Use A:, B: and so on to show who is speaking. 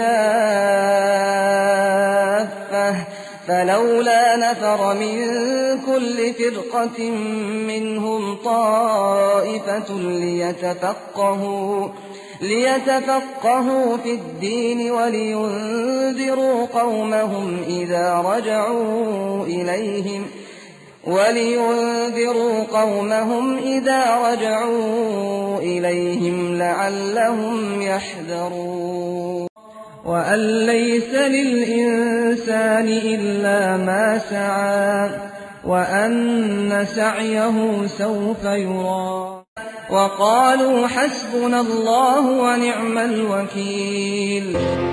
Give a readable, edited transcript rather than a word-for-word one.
A: كافة فلولا نفر من كل فرقة منهم طائفة ليتفقهوا في الدين ولينذروا قومهم إذا رجعوا إليهم لعلهم يحذرون وأن ليس للإنسان إلا ما سعى وأن سعيه سوف يرى وقالوا حسبنا الله ونعم الوكيل